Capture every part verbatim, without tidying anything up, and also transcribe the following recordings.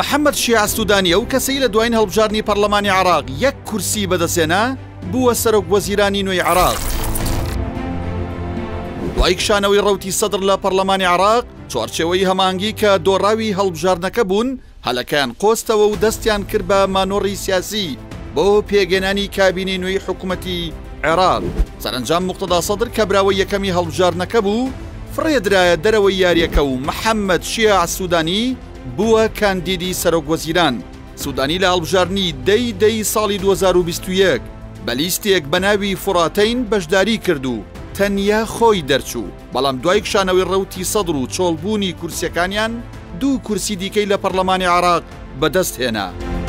محەممەد شیع سوودانی ئەو کەسەی لە دوایین هەڵبژارنی پەرلەمانی عێراق یەک کورسی بەدەستێنا بووە سەرۆک وەزیرانی نوێی عێراق. دوای کشانەوەی ڕەوتی سەدر لە پەرلەمانی عێراق چوارچێوەی هەمانگی کە دۆڕاوی هەڵبژاردنەکە بوون هەلەکەیان قۆستەوە و دەستیان کرد بە مانۆڕی سیاسی بۆ پێگەێنانی کابینەی نوێی حکوومەتی عێراق. سەرنجام موقتەدا سەدر کە براوە یەکەمی هەڵبژاردنەکە بوو فڕێدرایە دەرەوەی یاریەکە و محەممەد شیع سوودانی بووە کاندیدی سەرۆک وەزیران. سوودانی لە هەڵبژاردنی دەی دەی ساڵی دوو هەزار و بیست و یەک بە لیستێک بە ناوی فوراتین بەشداری کرد و تەنیا خۆی دەرچوو، بەڵام دوای کشانەوەی ڕەوتی سەدر و چۆڵبوونی کورسیەکانیان دوو کورسی دیکەی لە پەرلەمانی عێراق بەدەست هێنا.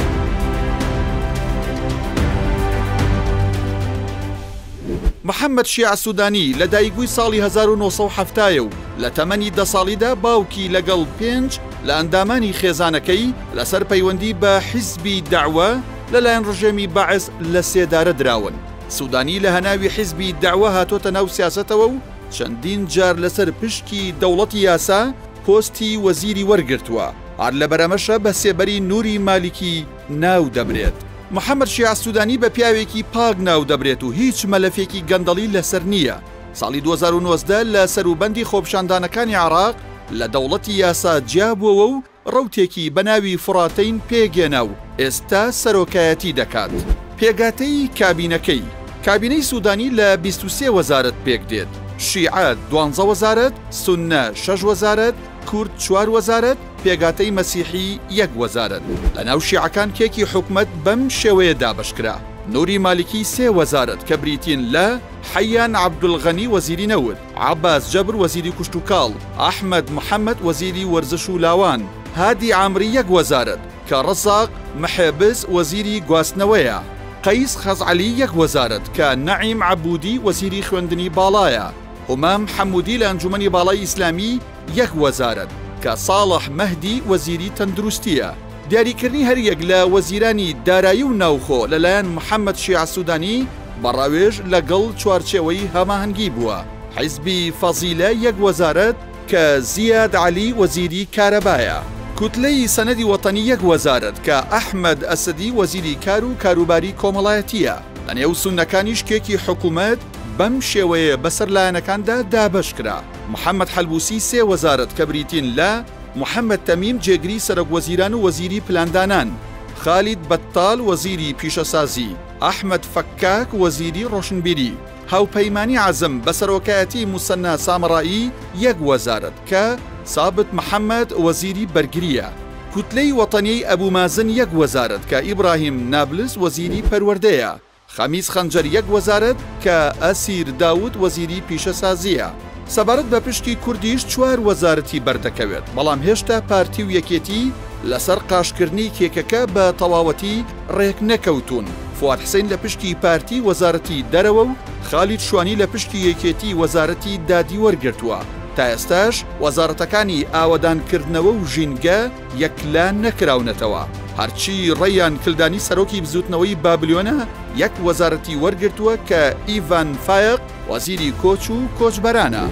محەممەد شیع سوودانی لە دایکبووی ساڵی هەزار و نۆ سەد و هەفتە و لە تەمەنی دە ساڵیدا باوکی لەگەڵ پێنج لە ئەندامانی خێزانەکەی لەسەر پەیوەندی بە حیزبی داعوە لەلایەن ڕژێمی بەعز لە سێدارە دراون. سوودانی لە هەناوی حیزبی داعوە هاتۆتە ناو سیاسەتەوە و چەندین جار لەسەر پشکی دەوڵەتی یاسا پۆستی وەزیری وەرگرتووە، هەر لە بەرەمەشە بە سێبەری نووری مالیکی ناو دەبرێت. محەممەد شیع سوودانی بە پیاوێکی پاک ناو دەبرێت و هیچ مەلەفێکی گەندەڵی لەسەر نییە. ساڵی دوو هەزار و نۆزدە لە سەروبەندی خۆپشاندانەکانی عێراق لە دەوڵەتی یاسا جیابووە و ڕەوتێکی بە ناوی فوراتین پێگێنا و ئێستا سەرۆکایەتی دەکات. پێگاتەی کابینەکەی کابینەی سوودانی لە بیست و سێ وەزارەت پێک دێت. شیعە دوانزە وەزارەت، سونە شەش وەزارەت، کورد چوار وەزارەت، پێگاتەی مەسیحی یەک وەزارەت. لە ناو شیعەکان کێکی حکومەت بەم شێوەیە دابەشکرا. نووری مالیکی سێ وەزارەت کە بریتین لە حەیان عەبدولغەنی وەزیری نەوت، عەباس جەبر وەزیری کوشت و کاڵ، ئەحمەد محەممەد وەزیری وەرزش و لاوان، هادی عامری یەک وەزارەت کە ڕەساق محێبس وەزیری گواستنەوەیە، قەیس خەزعەلی یەک وەزارەت کە نەعیم عەبودی وەزیری خوێندنی باڵایە، هومام حەمودی لە ئەنجومەنی باڵای ئیسلامی یەک وەزارەت کە ساڵح مەهدی وەزیری تەندروستیە. دیاریکردنی هەریەک لە وەزیرانی دارایی و ناوخۆ لەلایەن محەممەد شیع سوودانی بەڕاوێژ لەگەڵ چوارچێوەی هەماهەنگی بووە. حیزبی فەزیلە یەک وەزارەت کە زیاد عەلی وەزیری کارەبایە، کوتلەی سەنەدی وەتەنی یەک وەزارەت کە ئەحمەد ئەسەدی وەزیری کار و کاروباری کۆمەڵایەتیە. لە نێو سونەکانیش کێکی حکوومەت بەم شێوەیە بەسەر لایەنەکاندا دابەشکرا. محەممەد حەلبوسی سێ وەزارەت کە بریتین لە محەممەد تەمیم جێگری سەرۆک وەزیران و وەزیری پلاندانان، خالید بەتتاڵ وەزیری پیشەسازی، ئەحمەد فەکاک وەزیری ڕۆشنبیری، هاوپەیمانی عەزم بە سەرۆکایەتی موسەنە سامڕایی یەک وەزارەت کە سابت محەممەد وەزیری بەرگریە، کوتلەی وەتەنیی ئەبوو مازن یەک وەزارەت کە ئیبراهیم نابلس وەزیری پەروەردەیە، خەمیس خەنجەر یەک وەزارەت کە ئەسیر داود وەزیری پیشەسازیە. سەبارەت بە پشتی کوردیش چوار وەزارەتی بەردەکەوێت، بەڵام هێشتا پارتی و یەکێتی لەسەر قاشکردنی کێکەکە بە تەواوەتی ڕێک نەکەوتون. فواد حسین لە پشتی پارتی وەزارەتی دەرەوە و خالید شوانی لە پشتی یەکێتی وەزارەتی دادی وەرگرتووە. تا ئێستاش وەزارەتەکانی ئاوەدانکردنەوە و ژینگە یەکلان نەکراونەتەوە. هەرچی ڕێیان کلدانی سەرۆکی بزوتنەوەی بابلیۆنە یەک وەزارەتی وەرگرتووە کە ئیڤان فایق وەزیری کۆچ و کۆچبەرانە.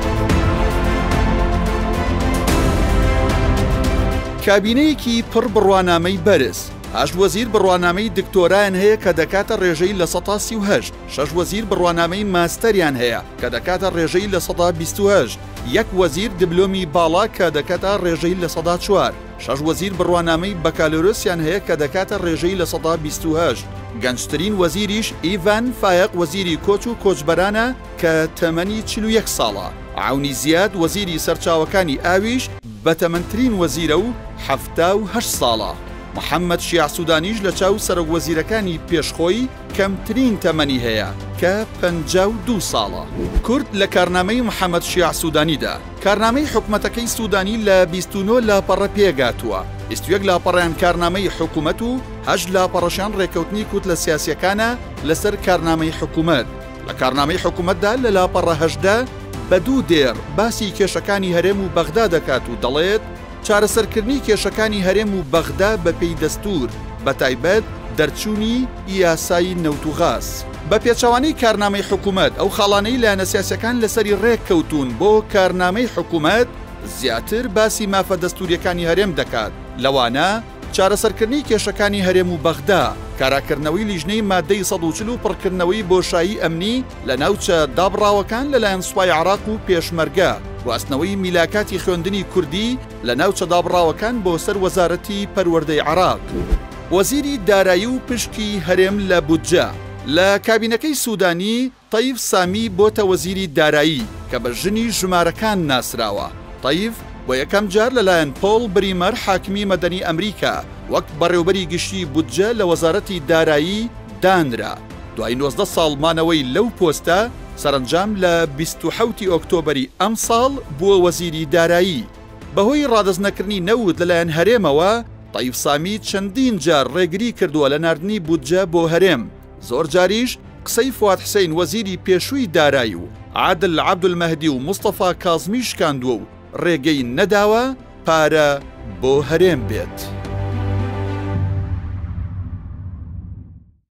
کابینەیەکی پڕ بڕوانامەی بەرز، هەشت وەزیر بڕوانامەی دکتۆرایان هەیە کە دەکاتە ڕێژەی لە سەدا سی و هەشت، شەش وەزیر بڕوانامەی ماستەریان هەیە کە دەکاتە ڕێژەی لە سەدا بیست و هەشت، یەک وەزیر دبلۆمی باڵا کە دەکاتە ڕێژەی لە سەدا چوار، شەش وەزیر بڕوانامەی بەکالۆرۆسیان هەیە کە دەکاتە ڕێژەی لە سەدا بیست و هەشت. گەنجترین وەزیریش ئیڤان فایق وەزیری کۆچ و کۆچبەرانە کە تەمەنی چل و یەک ساڵە. عونی زیاد وەزیری سەرچاوەکانی ئاویش بە تەمەنترین وەزیرە و هەفتا و هەشت ساڵە. محەممەد شیع سوودانیش لە چاو سەرۆک وەزیرەکانی پێشخۆی کەمترین تەمەنی هەیە کە پەنجا و دوو ساڵە. کورد لە کارنامەی محەممەد شیع سوودانیدا کارنامەی حکوومەتەکەی سوودانی لە بیست و نۆ لاپەڕە پێگاتووە. بیست و یەک لاپەڕیان کارنامەی حکوومەت و هەشت لاپەڕەشیان ڕێکەوتنی کوت لە سیاسیەکانە لەسەر کارنامەی حکوومەت. لە کارنامەی حکوومەتدا لە لاپەڕە هەشتە بە دوو دێر باسی کێشەکانی هەرێم و بەغدا دەکات و دەڵێت چارەسەرکردنی کێشەکانی هەرێم و بەغدا بە پێی دەستور بە تایبەت دەرچوونی یاسایی نەوتوغاز. بە پێچەوانەی کارنامەی حکوومەت ئەو خاڵانەی لایەنە سیاسیەکان لەسەری ڕێک کەوتون بۆ کارنامەی حکوومەت زیاتر باسی مافە دەستوریەکانی هەرێم دەکات، لەوانە چارەسەرکردنی کێشەکانی هەرێم و بەغدا، کاراکردنەوەی لیژنەی مادەی سەد و چل و پڕکردنەوەی بۆشایی ئەمنی لە ناوچە دابڕاوەکان لەلایەن سوپای عێراق و پێشمەرگە، گواستنەوەی میلاکاتی خوێندنی کوردی لە ناوچە دابڕاوەکان بۆ سەر وەزارەتی پەروەردەی عێراق. وەزیری دارایی و پشکی هەرێم لە بودجە. لە کابینەکەی سوودانی تەیف سامی بۆتە وەزیری دارایی کە بە ژنی ژمارەکان ناسراوە. تەیف بۆ یەکەم جار لەلایەن پۆڵ بریمەر حاکمی مەدەنی ئەمریکا وەک بەڕێوەبەری گشتی بودجە لە وەزارەتی دارایی دانرا. دوای نۆزدە ساڵ مانەوەی لەو پۆستە سەرنجام لە بیست و حەوتی ئۆکتۆبەری ئەم ساڵ بووە وەزیری دارایی. بەهۆی ڕادەزنەکردنی نەوت لەلایەن هەرێمەوە تەیف سامی چەندین جار ڕێگری کردووە لە ناردنی بودجە بۆ هەرێم. زۆر جاریش قسەی فواد حسین وەزیری پێشووی دارایی و عادل عەبدولمەهدی و مستەفا کازمی شکاندووە و ڕێگەی نەداوە پارە بۆ هەرێم بێت.